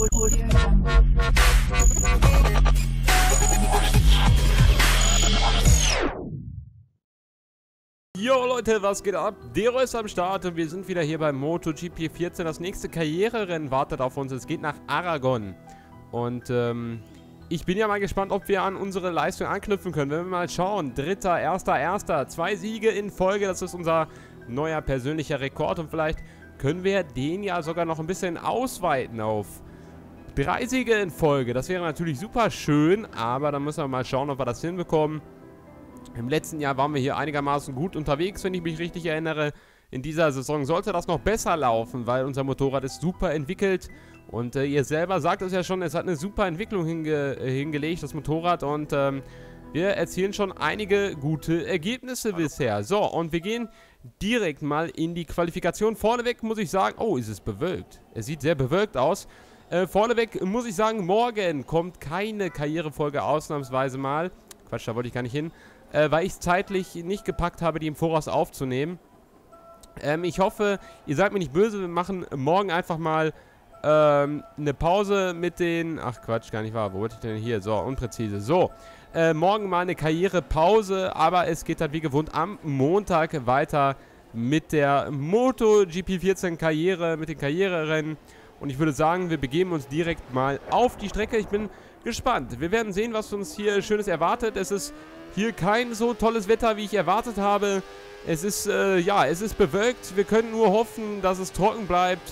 Jo Leute, was geht ab? Dero ist am Start und wir sind wieder hier beim MotoGP 14. Das nächste Karriererennen wartet auf uns. Es geht nach Aragon. Und ich bin ja mal gespannt, ob wir an unsere Leistung anknüpfen können. Wenn wir mal schauen. 3., 1., 2 Siege in Folge. Das ist unser neuer persönlicher Rekord. Und vielleicht können wir den ja sogar noch ein bisschen ausweiten auf 3 Siege in Folge. Das wäre natürlich super schön. Aber dann müssen wir mal schauen, ob wir das hinbekommen. Im letzten Jahr waren wir hier einigermaßen gut unterwegs, wenn ich mich richtig erinnere. In dieser Saison sollte das noch besser laufen, weil unser Motorrad ist super entwickelt. Und ihr selber sagt es ja schon, es hat eine super Entwicklung hingelegt, das Motorrad. Und wir erzielen schon einige gute Ergebnisse bisher. So, und wir gehen direkt mal in die Qualifikation. Vorneweg muss ich sagen, oh, ist es bewölkt. Es sieht sehr bewölkt aus. Vorneweg muss ich sagen, morgen kommt keine Karrierefolge ausnahmsweise mal. Quatsch, da wollte ich gar nicht hin. Weil ich es zeitlich nicht gepackt habe, die im Voraus aufzunehmen. Ich hoffe, ihr seid mir nicht böse, wir machen morgen einfach mal eine Pause mit den... Ach Quatsch, gar nicht wahr, wo wollte ich denn hier? So, unpräzise. So, morgen mal eine Karrierepause, aber es geht dann wie gewohnt am Montag weiter mit der MotoGP 14 Karriere, mit den Karriererennen. Und ich würde sagen, wir begeben uns direkt mal auf die Strecke. Ich bin gespannt. Wir werden sehen, was uns hier Schönes erwartet. Es ist hier kein so tolles Wetter, wie ich erwartet habe. Es ist, ja, es ist bewölkt. Wir können nur hoffen, dass es trocken bleibt.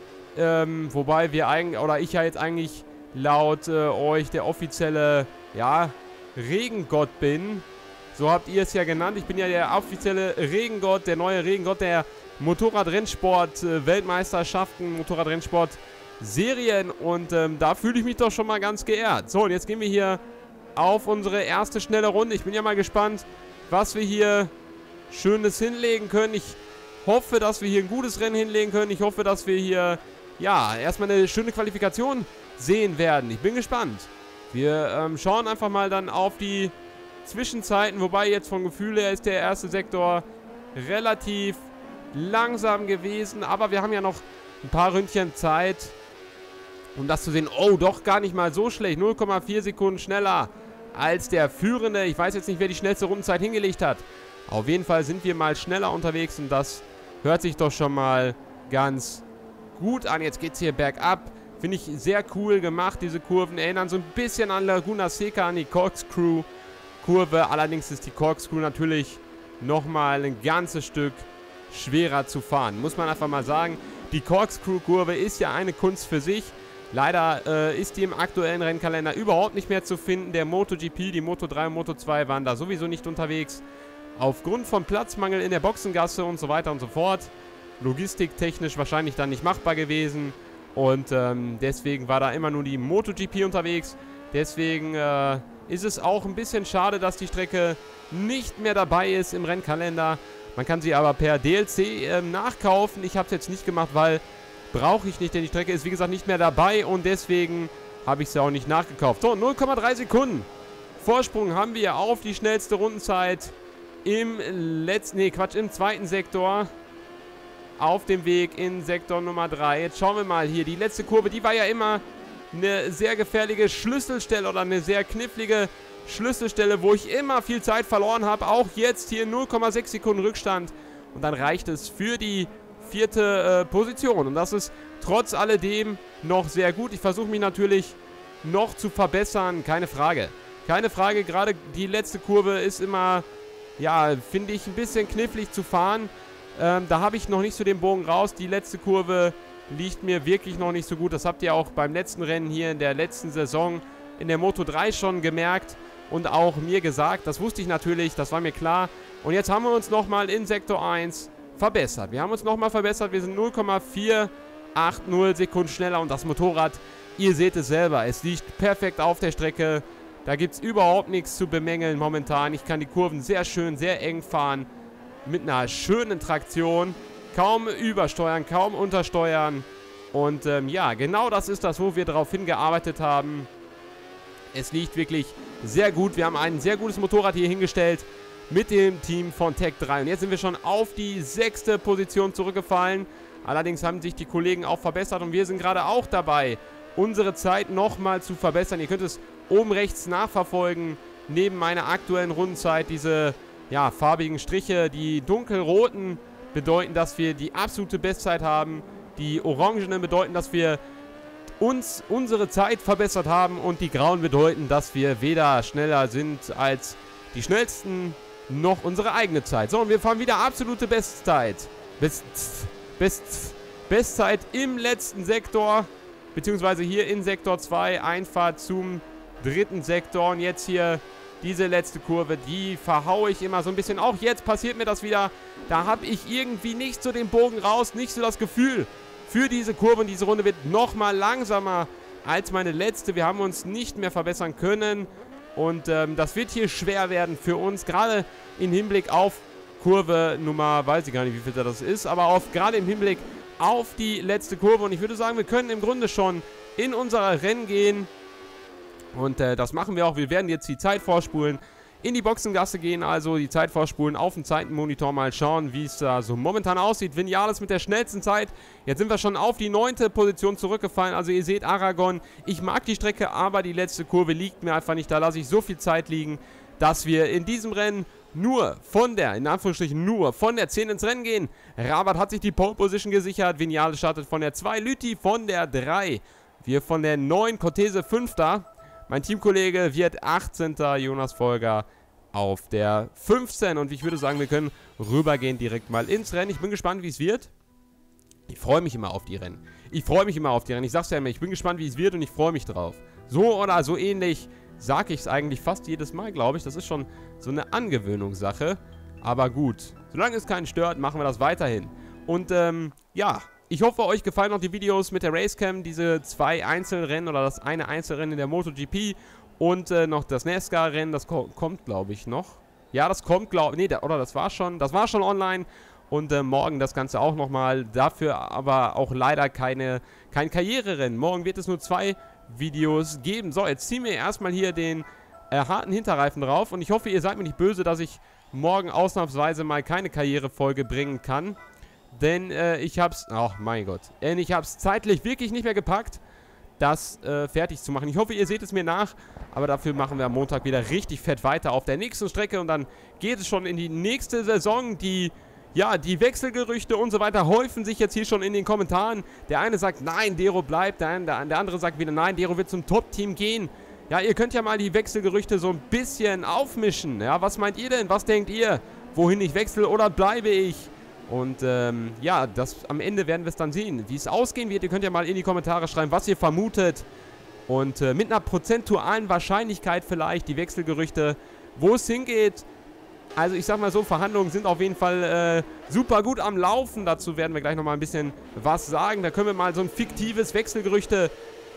Wobei wir eigentlich, oder ich ja jetzt eigentlich laut euch der offizielle, ja, Regengott bin. So habt ihr es ja genannt. Ich bin ja der offizielle Regengott, der neue Regengott der Motorradrennsport-Weltmeisterschaften, Motorradrennsport-Serien. Und da fühle ich mich doch schon mal ganz geehrt. So, und jetzt gehen wir hier auf unsere erste schnelle Runde. Ich bin ja mal gespannt, was wir hier Schönes hinlegen können. Ich hoffe, dass wir hier ein gutes Rennen hinlegen können. Ich hoffe, dass wir hier, ja, erstmal eine schöne Qualifikation sehen werden. Ich bin gespannt. Wir schauen einfach mal dann auf die Zwischenzeiten, wobei jetzt vom Gefühl her ist der erste Sektor relativ langsam gewesen, aber wir haben ja noch ein paar Ründchen Zeit, um das zu sehen. Oh, doch gar nicht mal so schlecht. 0,4 Sekunden schneller als der Führende. Ich weiß jetzt nicht, wer die schnellste Rundenzeit hingelegt hat. Auf jeden Fall sind wir mal schneller unterwegs und das hört sich doch schon mal ganz gut an. Jetzt geht es hier bergab. Finde ich sehr cool gemacht. Diese Kurven erinnern so ein bisschen an Laguna Seca, an die Corkscrew-Kurve. Allerdings ist die Corkscrew natürlich nochmal ein ganzes Stück schwerer zu fahren. Muss man einfach mal sagen. Die Corkscrew-Kurve ist ja eine Kunst für sich. Leider ist die im aktuellen Rennkalender überhaupt nicht mehr zu finden. Der MotoGP, die Moto3 und Moto2 waren da sowieso nicht unterwegs. Aufgrund von Platzmangel in der Boxengasse und so weiter und so fort. Logistiktechnisch wahrscheinlich dann nicht machbar gewesen. Und deswegen war da immer nur die MotoGP unterwegs. Deswegen ist es auch ein bisschen schade, dass die Strecke nicht mehr dabei ist im Rennkalender. Man kann sie aber per DLC nachkaufen. Ich habe es jetzt nicht gemacht, weil brauche ich nicht, denn die Strecke ist wie gesagt nicht mehr dabei und deswegen habe ich sie auch nicht nachgekauft. So, 0,3 Sekunden Vorsprung haben wir auf die schnellste Rundenzeit im zweiten Sektor. Auf dem Weg in Sektor Nummer 3. Jetzt schauen wir mal hier. Die letzte Kurve, die war ja immer eine sehr gefährliche Schlüsselstelle oder eine sehr knifflige Schlüsselstelle, wo ich immer viel Zeit verloren habe. Auch jetzt hier 0,6 Sekunden Rückstand. Und dann reicht es für die 4. Position. Und das ist trotz alledem noch sehr gut. Ich versuche mich natürlich noch zu verbessern. Keine Frage. Keine Frage. Gerade die letzte Kurve ist immer, ja, finde ich, ein bisschen knifflig zu fahren. Da habe ich noch nicht so den Bogen raus. Die letzte Kurve liegt mir wirklich noch nicht so gut. Das habt ihr auch beim letzten Rennen hier in der letzten Saison in der Moto3 schon gemerkt und auch mir gesagt. Das wusste ich natürlich, das war mir klar. Und jetzt haben wir uns nochmal in Sektor 1 verbessert. Wir haben uns nochmal verbessert. Wir sind 0,480 Sekunden schneller und das Motorrad, ihr seht es selber, es liegt perfekt auf der Strecke. Da gibt es überhaupt nichts zu bemängeln momentan. Ich kann die Kurven sehr schön, sehr eng fahren. Mit einer schönen Traktion. Kaum übersteuern, kaum untersteuern. Und ja, genau das ist das, wo wir darauf hingearbeitet haben. Es liegt wirklich sehr gut. Wir haben ein sehr gutes Motorrad hier hingestellt mit dem Team von Tech3. Und jetzt sind wir schon auf die 6. Position zurückgefallen. Allerdings haben sich die Kollegen auch verbessert und wir sind gerade auch dabei, unsere Zeit nochmal zu verbessern. Ihr könnt es oben rechts nachverfolgen, neben meiner aktuellen Rundenzeit. Diese, ja, farbigen Striche, die dunkelroten bedeuten, dass wir die absolute Bestzeit haben. Die orangenen bedeuten, dass wir unsere Zeit verbessert haben. Und die grauen bedeuten, dass wir weder schneller sind als die schnellsten, noch unsere eigene Zeit. So, und wir fahren wieder absolute Bestzeit. Bestzeit im letzten Sektor, beziehungsweise hier in Sektor 2, Einfahrt zum dritten Sektor. Und jetzt hier diese letzte Kurve, die verhaue ich immer so ein bisschen. Auch jetzt passiert mir das wieder. Da habe ich irgendwie nicht so den Bogen raus, nicht so das Gefühl für diese Kurve. Und diese Runde wird nochmal langsamer als meine letzte. Wir haben uns nicht mehr verbessern können. Und das wird hier schwer werden für uns, gerade im Hinblick auf Kurve Nummer, weiß ich gar nicht, wie viel das ist, aber gerade im Hinblick auf die letzte Kurve. Und ich würde sagen, wir können im Grunde schon in unser Rennen gehen. Und das machen wir auch. Wir werden jetzt die Zeit vorspulen, in die Boxengasse gehen, also die Zeit vorspulen, auf dem Zeitenmonitor mal schauen, wie es da so momentan aussieht. Vinales mit der schnellsten Zeit. Jetzt sind wir schon auf die 9. Position zurückgefallen. Also ihr seht, Aragon, ich mag die Strecke, aber die letzte Kurve liegt mir einfach nicht. Da lasse ich so viel Zeit liegen, dass wir in diesem Rennen nur von der, in Anführungsstrichen nur von der 10 ins Rennen gehen. Rabat hat sich die Pole Position gesichert. Vinales startet von der 2, Lüthi von der 3. Wir von der 9, Cortese 5. Mein Teamkollege wird 18. Jonas Folger auf der 15. Und ich würde sagen, wir können rübergehen direkt mal ins Rennen. Ich bin gespannt, wie es wird. Ich freue mich immer auf die Rennen. Ich sag's ja immer, ich bin gespannt, wie es wird und ich freue mich drauf. So oder so ähnlich sage ich es eigentlich fast jedes Mal, glaube ich. Das ist schon so eine Angewöhnungssache. Aber gut, solange es keinen stört, machen wir das weiterhin. Und ja, ich hoffe, euch gefallen noch die Videos mit der Racecam, diese 2 Einzelrennen oder das eine Einzelrennen in der MotoGP und noch das NASCAR-Rennen, das kommt, glaube ich, noch. Ja, das kommt, glaube ich, nee, das war schon online und morgen das Ganze auch nochmal, dafür aber auch leider kein Karriererennen. Morgen wird es nur 2 Videos geben. So, jetzt ziehen wir erstmal hier den harten Hinterreifen drauf und ich hoffe, ihr seid mir nicht böse, dass ich morgen ausnahmsweise mal keine Karrierefolge bringen kann. Denn ich hab's, oh mein Gott, ich hab's zeitlich wirklich nicht mehr gepackt, das fertig zu machen. Ich hoffe, ihr seht es mir nach, aber dafür machen wir am Montag wieder richtig fett weiter auf der nächsten Strecke und dann geht es schon in die nächste Saison. Die Wechselgerüchte und so weiter häufen sich jetzt hier schon in den Kommentaren. Der eine sagt, nein, Dero bleibt, der andere sagt wieder, nein, Dero wird zum Top-Team gehen. Ja, ihr könnt ja mal die Wechselgerüchte so ein bisschen aufmischen. Ja, was meint ihr denn? Was denkt ihr? Wohin ich wechsle oder bleibe ich? Und ja, am Ende werden wir es dann sehen, wie es ausgehen wird. Ihr könnt ja mal in die Kommentare schreiben, was ihr vermutet. Und mit einer prozentualen Wahrscheinlichkeit vielleicht die Wechselgerüchte, wo es hingeht. Also ich sag mal so, Verhandlungen sind auf jeden Fall super gut am Laufen. Dazu werden wir gleich nochmal ein bisschen was sagen. Da können wir mal so ein fiktives Wechselgerüchte,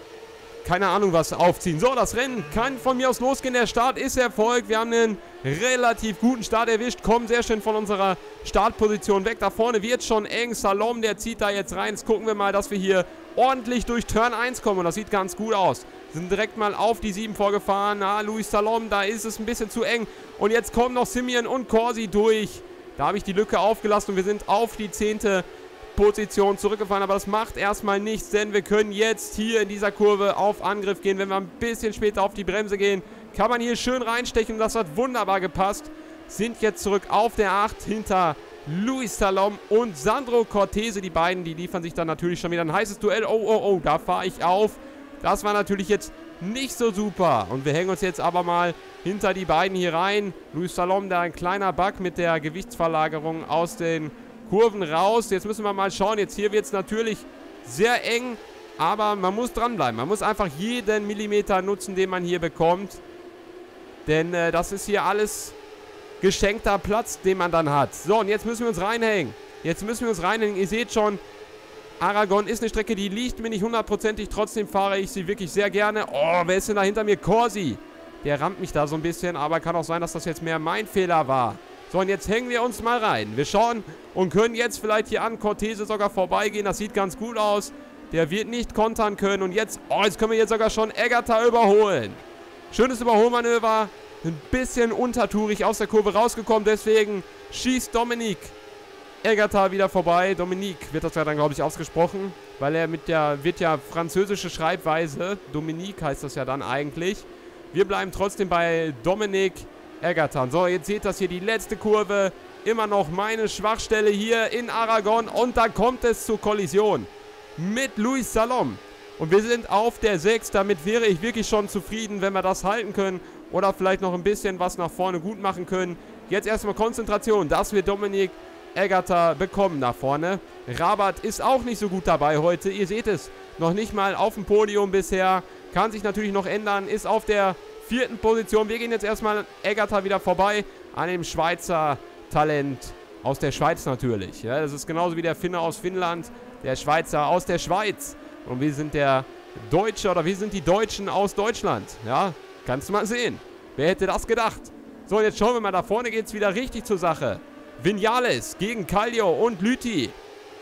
keine Ahnung was, aufziehen. So, das Rennen kann von mir aus losgehen. Der Start ist erfolgt. Wir haben einen relativ guten Start erwischt. Kommen sehr schön von unserer Startposition weg. Da vorne wird schon eng. Salom, der zieht da jetzt rein. Jetzt gucken wir mal, dass wir hier ordentlich durch Turn 1 kommen. Und das sieht ganz gut aus. Sind direkt mal auf die 7 vorgefahren. Luis Salom, da ist es ein bisschen zu eng. Und jetzt kommen noch Simeon und Corsi durch. Da habe ich die Lücke aufgelassen und wir sind auf die 10. Position zurückgefahren, aber das macht erstmal nichts, denn wir können jetzt hier in dieser Kurve auf Angriff gehen. Wenn wir ein bisschen später auf die Bremse gehen, kann man hier schön reinstechen und das hat wunderbar gepasst. Sind jetzt zurück auf der 8 hinter Luis Salom und Sandro Cortese. Die beiden, die liefern sich dann natürlich schon wieder ein heißes Duell. Oh, da fahre ich auf. Das war natürlich jetzt nicht so super. Und wir hängen uns jetzt aber mal hinter die beiden hier rein. Luis Salom, da ein kleiner Bug mit der Gewichtsverlagerung aus den Kurven raus. Jetzt müssen wir mal schauen. Jetzt hier wird es natürlich sehr eng, aber man muss dranbleiben. Man muss einfach jeden Millimeter nutzen, den man hier bekommt. Denn das ist hier alles geschenkter Platz, den man dann hat. So, und jetzt müssen wir uns reinhängen. Ihr seht schon, Aragon ist eine Strecke, die liegt mir nicht hundertprozentig. Trotzdem fahre ich sie wirklich sehr gerne. Oh, wer ist denn da hinter mir? Corsi. Der rammt mich da so ein bisschen, aber kann auch sein, dass das jetzt mehr mein Fehler war. So, und jetzt hängen wir uns mal rein. Wir schauen und können jetzt vielleicht hier an Cortese sogar vorbeigehen. Das sieht ganz gut aus. Der wird nicht kontern können. Und jetzt, jetzt können wir jetzt sogar schon Eggata überholen. Schönes Überholmanöver. Ein bisschen untertourig aus der Kurve rausgekommen. Deswegen schießt Dominik Eggerter wieder vorbei. Dominique wird das ja dann, glaube ich, ausgesprochen. Weil er wird ja französische Schreibweise. Dominique heißt das ja dann eigentlich. Wir bleiben trotzdem bei Dominique Eggerter. So, jetzt seht das hier, die letzte Kurve. Immer noch meine Schwachstelle hier in Aragon. Und da kommt es zur Kollision mit Luis Salom. Und wir sind auf der 6. Damit wäre ich wirklich schon zufrieden, wenn wir das halten können. Oder vielleicht noch ein bisschen was nach vorne gut machen können. Jetzt erstmal Konzentration, dass wir Dominique Eggerter bekommen nach vorne. Rabat ist auch nicht so gut dabei heute. Ihr seht es, noch nicht mal auf dem Podium bisher. Kann sich natürlich noch ändern. Ist auf der 4. Position. Wir gehen jetzt erstmal Eggerter wieder vorbei. An dem Schweizer Talent aus der Schweiz natürlich. Ja, das ist genauso wie der Finne aus Finnland. Der Schweizer aus der Schweiz. Und wir sind der Deutsche oder wir sind die Deutschen aus Deutschland. Ja, kannst du mal sehen. Wer hätte das gedacht? So, und jetzt schauen wir mal. Da vorne geht es wieder richtig zur Sache. Viñales gegen Kallio und Lüthi.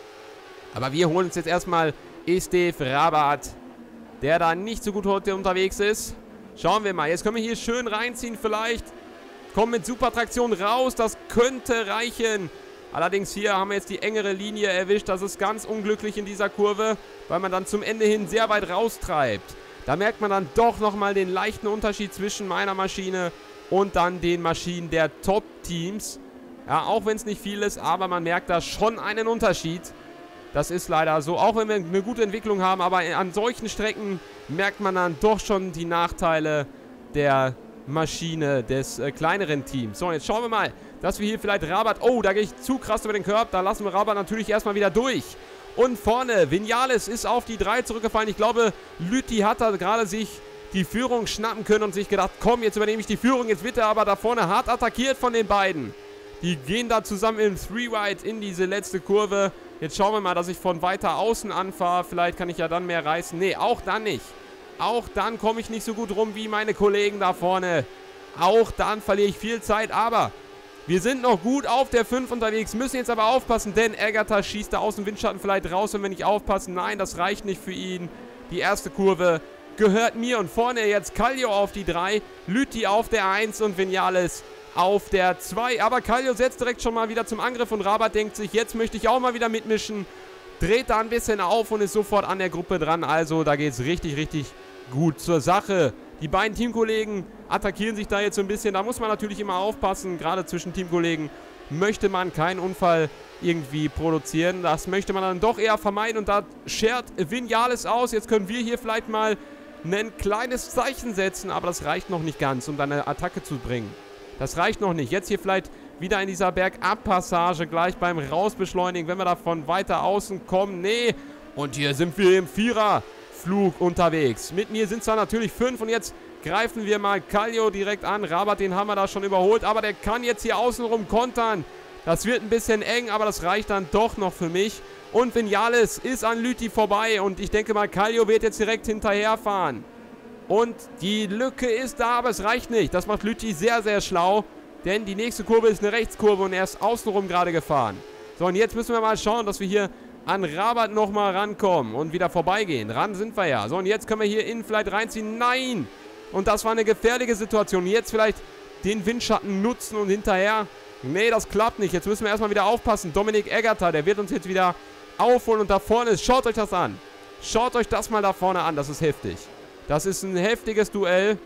Aber wir holen uns jetzt erstmal Estef Rabat, der da nicht so gut heute unterwegs ist. Schauen wir mal. Jetzt können wir hier schön reinziehen vielleicht. Kommen mit Supertraktion raus. Das könnte reichen. Allerdings hier haben wir jetzt die engere Linie erwischt. Das ist ganz unglücklich in dieser Kurve, weil man dann zum Ende hin sehr weit raustreibt. Da merkt man dann doch nochmal den leichten Unterschied zwischen meiner Maschine und dann den Maschinen der Top-Teams. Ja, auch wenn es nicht viel ist, aber man merkt da schon einen Unterschied. Das ist leider so, auch wenn wir eine gute Entwicklung haben, aber an solchen Strecken merkt man dann doch schon die Nachteile der Maschine des kleineren Teams. So, jetzt schauen wir mal, dass wir hier vielleicht Rabat... Oh, da gehe ich zu krass über den Körper. Da lassen wir Rabat natürlich erstmal wieder durch. Und vorne, Viñales ist auf die 3 zurückgefallen. Ich glaube, Lüthi hat da gerade sich die Führung schnappen können und sich gedacht, komm, jetzt übernehme ich die Führung. Jetzt wird er aber da vorne hart attackiert von den beiden. Die gehen da zusammen im 3-Wide in diese letzte Kurve. Jetzt schauen wir mal, dass ich von weiter außen anfahre. Vielleicht kann ich ja dann mehr reißen. Nee, auch dann nicht. Auch dann komme ich nicht so gut rum wie meine Kollegen da vorne. Auch dann verliere ich viel Zeit. Aber wir sind noch gut auf der 5 unterwegs. Müssen jetzt aber aufpassen, denn Eggerter schießt da aus dem Windschatten vielleicht raus, wenn wir nicht aufpassen. Nein, das reicht nicht für ihn. Die erste Kurve gehört mir. Und vorne jetzt Kallio auf die 3. Lüthi auf der 1 und Viñales auf der 2. Aber Kallio setzt direkt schon mal wieder zum Angriff und Rabat denkt sich, jetzt möchte ich auch mal wieder mitmischen. Dreht da ein bisschen auf und ist sofort an der Gruppe dran. Also da geht es richtig, richtig gut zur Sache. Die beiden Teamkollegen attackieren sich da jetzt so ein bisschen. Da muss man natürlich immer aufpassen. Gerade zwischen Teamkollegen möchte man keinen Unfall irgendwie produzieren. Das möchte man dann doch eher vermeiden. Und da schert Viñales aus. Jetzt können wir hier vielleicht mal ein kleines Zeichen setzen. Aber das reicht noch nicht ganz, um dann eine Attacke zu bringen. Das reicht noch nicht. Jetzt hier vielleicht wieder in dieser Bergabpassage gleich beim Rausbeschleunigen, wenn wir da von weiter außen kommen. Nee. Und hier sind wir im Viererflug unterwegs. Mit mir sind zwar natürlich 5 und jetzt greifen wir mal Kallio direkt an. Rabat, den haben wir da schon überholt, aber der kann jetzt hier außenrum kontern. Das wird ein bisschen eng, aber das reicht dann doch noch für mich. Und Viñales ist an Lüthi vorbei und ich denke mal, Kallio wird jetzt direkt hinterherfahren. Und die Lücke ist da, aber es reicht nicht. Das macht Lüthi sehr, sehr schlau. Denn die nächste Kurve ist eine Rechtskurve und er ist außenrum gerade gefahren. So, und jetzt müssen wir mal schauen, dass wir hier an Rabat nochmal rankommen und wieder vorbeigehen. Ran sind wir ja. So, und jetzt können wir hier innen vielleicht reinziehen. Nein! Und das war eine gefährliche Situation. Jetzt vielleicht den Windschatten nutzen und hinterher. Nee, das klappt nicht. Jetzt müssen wir erstmal wieder aufpassen. Dominique Eggerter, der wird uns jetzt wieder aufholen. Und da vorne ist, schaut euch das an. Schaut euch das mal da vorne an. Das ist heftig. Das ist ein heftiges Duell.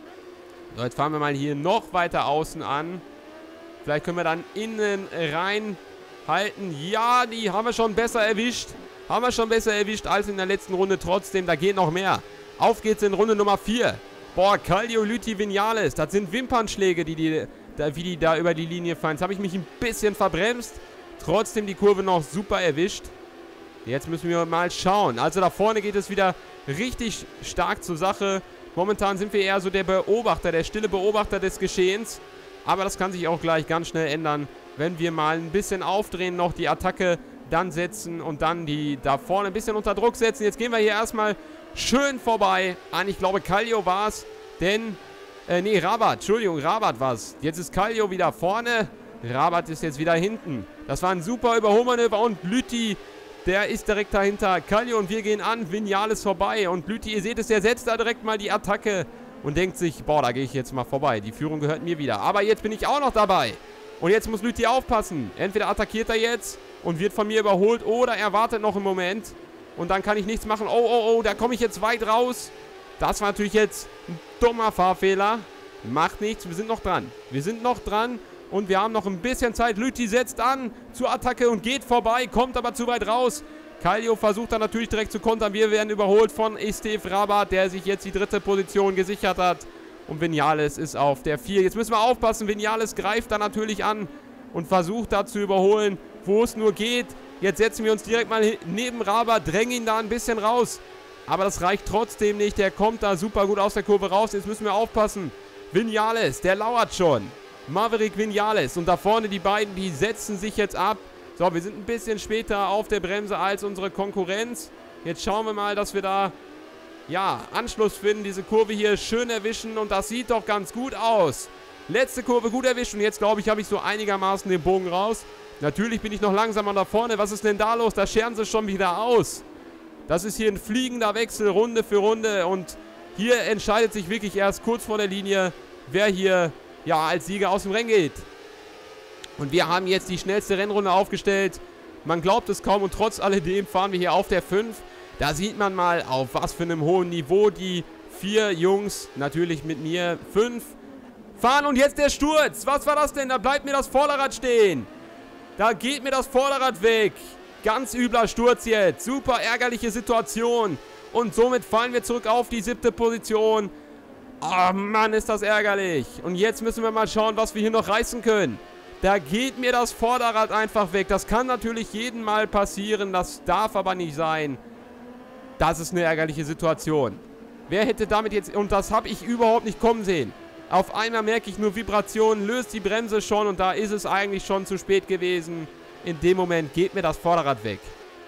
So, jetzt fahren wir mal hier noch weiter außen an. Vielleicht können wir dann innen rein halten. Ja, die haben wir schon besser erwischt. Haben wir schon besser erwischt als in der letzten Runde. Trotzdem, da geht noch mehr. Auf geht's in Runde Nummer 4. Boah, Kallio, Lüthi, Viñales. Das sind Wimpernschläge, wie die da über die Linie fallen. Jetzt habe ich mich ein bisschen verbremst. Trotzdem die Kurve noch super erwischt. Jetzt müssen wir mal schauen. Also da vorne geht es wieder richtig stark zur Sache. Momentan sind wir eher so der Beobachter, der stille Beobachter des Geschehens. Aber das kann sich auch gleich ganz schnell ändern, wenn wir mal ein bisschen aufdrehen, noch die Attacke dann setzen und dann die da vorne ein bisschen unter Druck setzen. Jetzt gehen wir hier erstmal schön vorbei an, ich glaube Kallio war es, denn, nee, Rabat, Entschuldigung, Rabat war es. Jetzt ist Kallio wieder vorne, Rabat ist jetzt wieder hinten. Das war ein super Überholmanöver und Lüthi, der ist direkt dahinter. Kallio und wir gehen an, Viñales vorbei und Lüthi, ihr seht es, der setzt da direkt mal die Attacke und denkt sich, boah, da gehe ich jetzt mal vorbei. Die Führung gehört mir wieder. Aber jetzt bin ich auch noch dabei. Und jetzt muss Lüthi aufpassen. Entweder attackiert er jetzt und wird von mir überholt oder er wartet noch einen Moment. Und dann kann ich nichts machen. Oh, oh, oh, da komme ich jetzt weit raus. Das war natürlich jetzt ein dummer Fahrfehler. Macht nichts, wir sind noch dran. Wir sind noch dran und wir haben noch ein bisschen Zeit. Lüthi setzt an zur Attacke und geht vorbei, kommt aber zu weit raus. Kallio versucht dann natürlich direkt zu kontern. Wir werden überholt von Estef Rabat, der sich jetzt die 3. Position gesichert hat. Und Vinales ist auf der 4. Jetzt müssen wir aufpassen. Vinales greift da natürlich an und versucht da zu überholen, wo es nur geht. Jetzt setzen wir uns direkt mal neben Rabat, drängen ihn da ein bisschen raus. Aber das reicht trotzdem nicht. Der kommt da super gut aus der Kurve raus. Jetzt müssen wir aufpassen. Vinales, der lauert schon. Maverick Vinales. Und da vorne die beiden, die setzen sich jetzt ab. So, wir sind ein bisschen später auf der Bremse als unsere Konkurrenz. Jetzt schauen wir mal, dass wir da, ja, Anschluss finden. Diese Kurve hier schön erwischen. Und das sieht doch ganz gut aus. Letzte Kurve gut erwischt. Und jetzt, glaube ich, habe ich so einigermaßen den Bogen raus. Natürlich bin ich noch langsamer da vorne. Was ist denn da los? Da scheren sie schon wieder aus. Das ist hier ein fliegender Wechsel, Runde für Runde. Und hier entscheidet sich wirklich erst kurz vor der Linie, wer hier, ja, als Sieger aus dem Rennen geht. Und wir haben jetzt die schnellste Rennrunde aufgestellt. Man glaubt es kaum und trotz alledem fahren wir hier auf der 5. Da sieht man mal, auf was für einem hohen Niveau die 4 Jungs, natürlich mit mir 5, fahren. Und jetzt der Sturz. Was war das denn? Da bleibt mir das Vorderrad stehen. Da geht mir das Vorderrad weg. Ganz übler Sturz jetzt. Super ärgerliche Situation. Und somit fallen wir zurück auf die 7. Position. Oh Mann, ist das ärgerlich. Und jetzt müssen wir mal schauen, was wir hier noch reißen können. Da geht mir das Vorderrad einfach weg. Das kann natürlich jeden Mal passieren. Das darf aber nicht sein. Das ist eine ärgerliche Situation. Wer hätte damit jetzt... Und das habe ich überhaupt nicht kommen sehen. Auf einmal merke ich nur Vibrationen, löst die Bremse schon und da ist es eigentlich schon zu spät gewesen. In dem Moment geht mir das Vorderrad weg.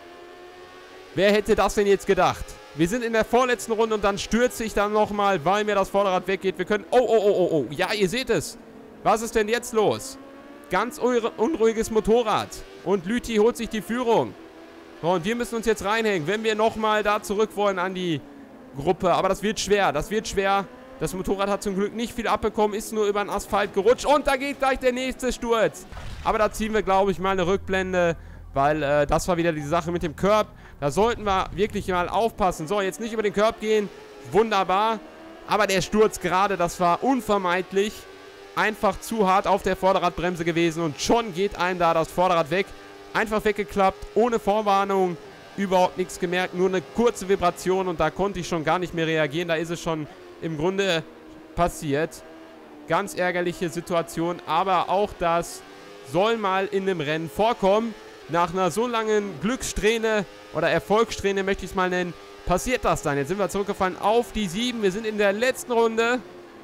Wer hätte das denn jetzt gedacht? Wir sind in der vorletzten Runde und dann stürze ich dann nochmal, weil mir das Vorderrad weggeht. Wir können... Oh, oh, oh, oh, oh. Ja, ihr seht es. Was ist denn jetzt los? Ganz unruhiges Motorrad. Und Lüthi holt sich die Führung. So, und wir müssen uns jetzt reinhängen, wenn wir nochmal da zurück wollen an die Gruppe. Aber das wird schwer. Das wird schwer. Das Motorrad hat zum Glück nicht viel abbekommen, ist nur über den Asphalt gerutscht. Und da geht gleich der nächste Sturz. Aber da ziehen wir, glaube ich, mal eine Rückblende. Weil das war wieder die Sache mit dem Curb. Da sollten wir wirklich mal aufpassen. So, jetzt nicht über den Curb gehen. Wunderbar. Aber der Sturz gerade, das war unvermeidlich. Einfach zu hart auf der Vorderradbremse gewesen. Und schon geht einem da das Vorderrad weg. Einfach weggeklappt, ohne Vorwarnung. Überhaupt nichts gemerkt. Nur eine kurze Vibration. Und da konnte ich schon gar nicht mehr reagieren. Da ist es schon im Grunde passiert. Ganz ärgerliche Situation. Aber auch das soll mal in einem Rennen vorkommen. Nach einer so langen Glückssträhne oder Erfolgssträhne möchte ich es mal nennen, passiert das dann. Jetzt sind wir zurückgefallen auf die 7. Wir sind in der letzten Runde.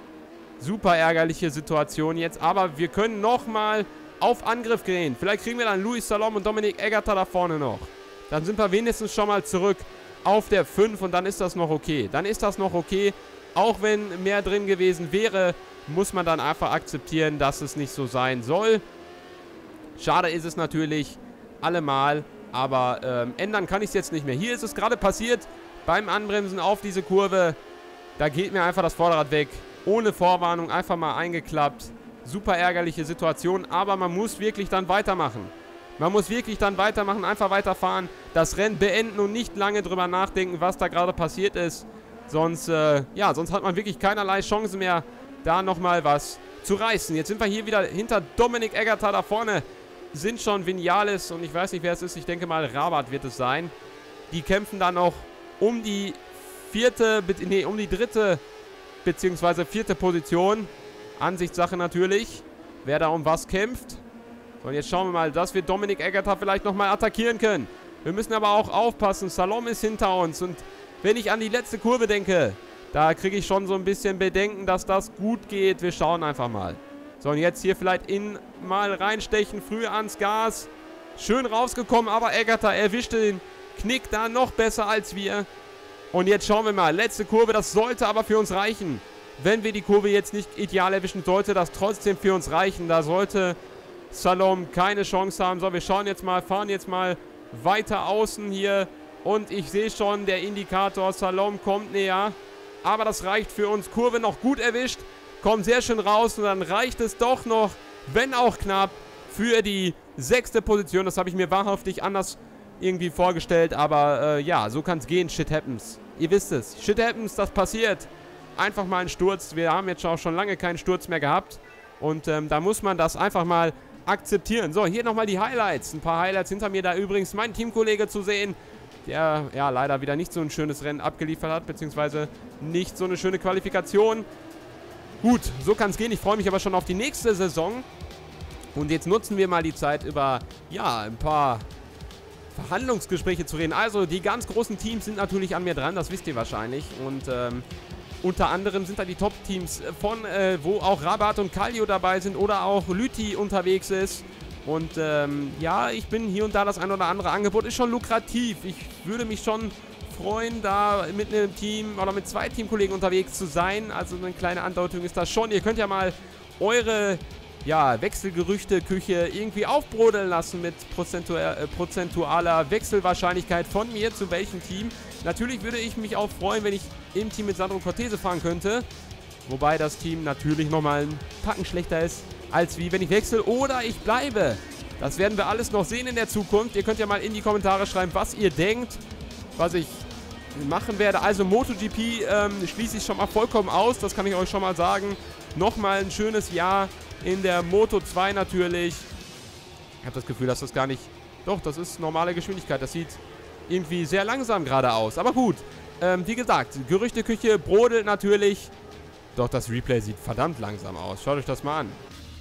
Super ärgerliche Situation jetzt. Aber wir können nochmal auf Angriff gehen. Vielleicht kriegen wir dann Luis Salom und Dominik Egerter da vorne noch. Dann sind wir wenigstens schon mal zurück auf der 5 und dann ist das noch okay. Dann ist das noch okay. Auch wenn mehr drin gewesen wäre, muss man dann einfach akzeptieren, dass es nicht so sein soll. Schade ist es natürlich allemal, aber ändern kann ich es jetzt nicht mehr. Hier ist es gerade passiert, beim Anbremsen auf diese Kurve. Da geht mir einfach das Vorderrad weg. Ohne Vorwarnung, einfach mal eingeklappt. Super ärgerliche Situation, aber man muss wirklich dann weitermachen. Man muss wirklich dann weitermachen, einfach weiterfahren, das Rennen beenden und nicht lange drüber nachdenken, was da gerade passiert ist. Sonst, ja, sonst hat man wirklich keinerlei Chance mehr, da nochmal was zu reißen. Jetzt sind wir hier wieder hinter Dominik Egerter da vorne. Sind schon Vinales und ich weiß nicht, wer es ist. Ich denke mal, Rabat wird es sein. Die kämpfen dann noch um die um die 3. bzw. 4. Position. Ansichtssache natürlich, wer da um was kämpft. So, und jetzt schauen wir mal, dass wir Dominik Egerter vielleicht nochmal attackieren können. Wir müssen aber auch aufpassen. Salom ist hinter uns und wenn ich an die letzte Kurve denke, da kriege ich schon so ein bisschen Bedenken, dass das gut geht. Wir schauen einfach mal. So, und jetzt hier vielleicht mal reinstechen, früh ans Gas. Schön rausgekommen, aber Egerter erwischte den Knick da noch besser als wir. Und jetzt schauen wir mal, letzte Kurve, das sollte aber für uns reichen. Wenn wir die Kurve jetzt nicht ideal erwischen, sollte das trotzdem für uns reichen. Da sollte Salom keine Chance haben. So, wir schauen jetzt mal, fahren jetzt mal weiter außen hier. Und ich sehe schon, der Indikator Salom kommt näher. Aber das reicht für uns. Kurve noch gut erwischt. Kommt sehr schön raus und dann reicht es doch noch wenn auch knapp, für die 6. Position. Das habe ich mir wahrhaftig anders irgendwie vorgestellt, aber ja, so kann es gehen. Shit happens. Ihr wisst es. Shit happens, das passiert. Einfach mal ein Sturz. Wir haben jetzt auch schon lange keinen Sturz mehr gehabt. Und da muss man das einfach mal akzeptieren. So, hier nochmal die Highlights. Ein paar Highlights hinter mir. Da übrigens mein Teamkollege zu sehen, der ja leider wieder nicht so ein schönes Rennen abgeliefert hat, beziehungsweise nicht so eine schöne Qualifikation. Gut, so kann es gehen. Ich freue mich aber schon auf die nächste Saison. Und jetzt nutzen wir mal die Zeit, über, ja, ein paar Verhandlungsgespräche zu reden. Also, die ganz großen Teams sind natürlich an mir dran, das wisst ihr wahrscheinlich. Und, unter anderem sind da die Top-Teams von, wo auch Rabat und Kallio dabei sind oder auch Lüthi unterwegs ist. Und, ja, ich bin hier und da das ein oder andere Angebot. Ist schon lukrativ. Ich würde mich schon freuen, da mit einem Team oder mit 2 Teamkollegen unterwegs zu sein. Also, eine kleine Andeutung ist das schon. Ihr könnt ja mal eure, ja, Wechselgerüchte-Küche irgendwie aufbrodeln lassen mit prozentualer Wechselwahrscheinlichkeit von mir zu welchem Team. Natürlich würde ich mich auch freuen, wenn ich im Team mit Sandro Cortese fahren könnte. Wobei das Team natürlich nochmal ein Tacken schlechter ist, als wie wenn ich wechsle oder ich bleibe. Das werden wir alles noch sehen in der Zukunft. Ihr könnt ja mal in die Kommentare schreiben, was ihr denkt, was ich machen werde. Also MotoGP schließe ich schon mal vollkommen aus. Das kann ich euch schon mal sagen. Nochmal ein schönes Jahr in der Moto 2 natürlich. Ich habe das Gefühl, dass das gar nicht... Doch, das ist normale Geschwindigkeit. Das sieht irgendwie sehr langsam gerade aus. Aber gut, wie gesagt, Gerüchteküche brodelt natürlich. Doch, das Replay sieht verdammt langsam aus. Schaut euch das mal an.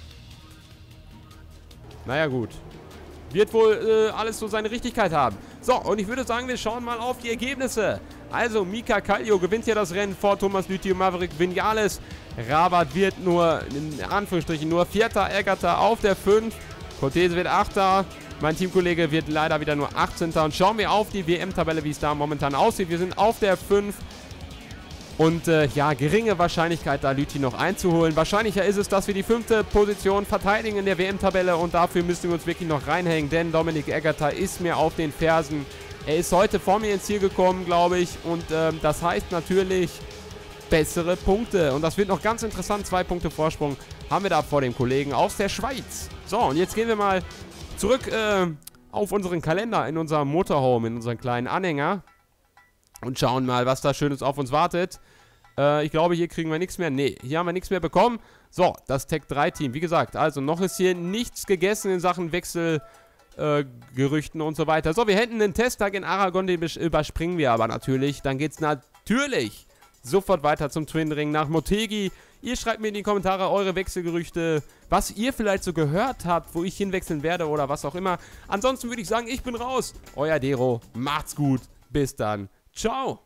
Naja, gut. Wird wohl alles so seine Richtigkeit haben. So, und ich würde sagen, wir schauen mal auf die Ergebnisse. Also, Mika Kallio gewinnt hier das Rennen vor Thomas Lüthi und Maverick Vinales. Rabat wird nur, in Anführungsstrichen, nur 4. Eggata auf der 5. Cortese wird 8. Mein Teamkollege wird leider wieder nur 18. Und schauen wir auf die WM-Tabelle, wie es da momentan aussieht. Wir sind auf der 5. Und ja, geringe Wahrscheinlichkeit, da Lüthi noch einzuholen. Wahrscheinlicher ist es, dass wir die 5. Position verteidigen in der WM-Tabelle. Und dafür müssen wir uns wirklich noch reinhängen. Denn Dominik Eggata ist mir auf den Fersen. Er ist heute vor mir ins Ziel gekommen, glaube ich. Und das heißt natürlich bessere Punkte. Und das wird noch ganz interessant. 2 Punkte Vorsprung haben wir da vor dem Kollegen aus der Schweiz. So, und jetzt gehen wir mal zurück auf unseren Kalender in unserem Motorhome, in unseren kleinen Anhänger. Und schauen mal, was da Schönes auf uns wartet. Ich glaube, hier kriegen wir nichts mehr. Nee, hier haben wir nichts mehr bekommen. So, das Tech 3 Team. Wie gesagt, also noch ist hier nichts gegessen in Sachen Wechselgerüchten und so weiter. So, wir hätten einen Testtag in Aragon, den überspringen wir aber natürlich. Dann geht es natürlich sofort weiter zum Twin Ring nach Motegi. Ihr schreibt mir in die Kommentare eure Wechselgerüchte, was ihr vielleicht so gehört habt, wo ich hinwechseln werde oder was auch immer. Ansonsten würde ich sagen, ich bin raus. Euer Dero, macht's gut. Bis dann. Ciao.